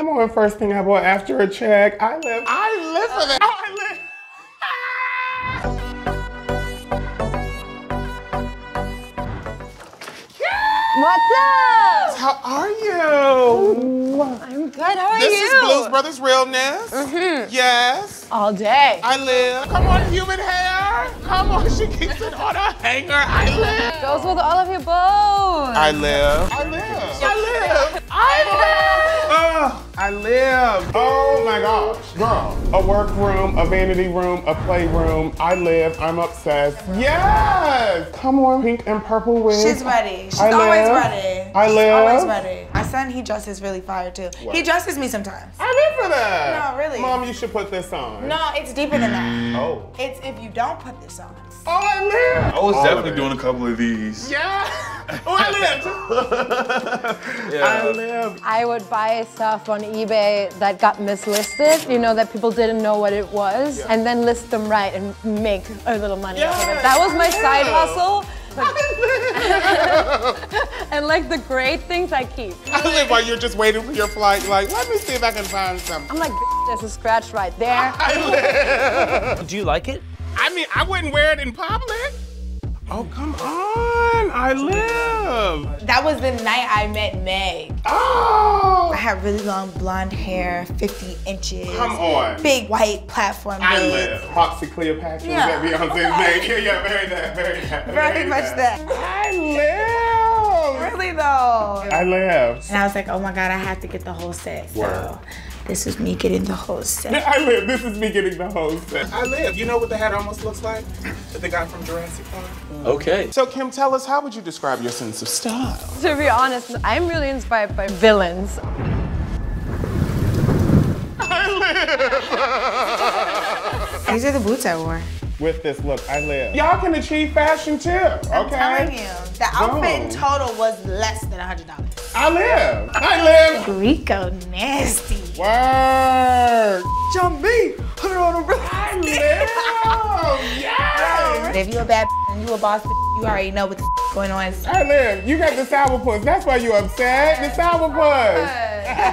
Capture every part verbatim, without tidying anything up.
I'm on first thing I bought after a check. I live. I live for that. I live. What's up? How are you? I'm good. How are this you? This is Blues Brothers Realness. Mm-hmm. Yes. All day. I live. Come on, human hair. Come on, she keeps it on a hanger. I live. Goes with all of your bows. I live. I live. I live. I live. Oh, I live. Oh my gosh. Girl, a workroom, a vanity room, a playroom. I live. I'm obsessed. Yes. Come on, pink and purple wig. She's ready. She's I always live. ready. I She's live. always ready. My son, he dresses really fire too. What? He dresses me sometimes. I live for that. No, really. Mom, you should put this on. No, it's deeper than that. Oh. It's if you don't put this on. Oh, I live. I was All definitely doing a couple of these. Yeah. Oh, I live. Yeah. I live. I would buy stuff on eBay that got mislisted, you know, that people didn't know what it was, Yeah. and then list them right and make a little money Yeah, out of it. That was my I side live. hustle. I live. And like the great things I keep. I live while you're just waiting for your flight. Like, let me see if I can find something. I'm like, there's a scratch right there. I live. Do you like it? I mean, I wouldn't wear it in public. Oh, come on. I live. That was the night I met Meg. Oh. I had really long blonde hair, fifty inches. Come on. Big white platform I boobs. live. Foxy Cleopatra. Yeah. Is that Beyonce's name? Yeah, yeah, very that, very that. Very much that. I live. Really though. I live. And I was like, oh my God, I have to get the whole set. So Word. this was me getting the whole set. I live. This is me getting the whole set. I live. You know what the hat almost looks like? That they got from Jurassic Park. Okay. So Kim, tell us, how would you describe your sense of style? To be honest, I'm really inspired by villains. These are the boots I wore. With this look, I live. Y'all can achieve fashion too, okay? I'm telling you, the outfit in Boom. total was less than one hundred dollars. I live. I live. Rico nasty. Word. Jump me, put it on a I live. Yes. If you a bad and you a boss, you already know what the going on. I live. You got the sourpuss. That's why you upset. The sourpuss.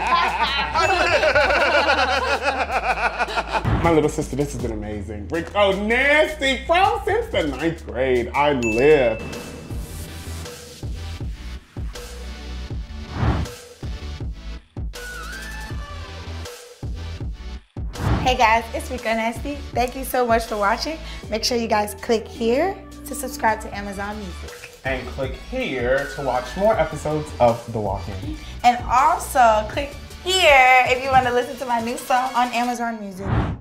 My little sister, this has been amazing. Rico nasty from since the ninth grade. I live. Hey guys, it's Rico Nasty. Thank you so much for watching. Make sure you guys click here to subscribe to Amazon Music. And click here to watch more episodes of The Walk-In. And also click here if you want to listen to my new song on Amazon Music.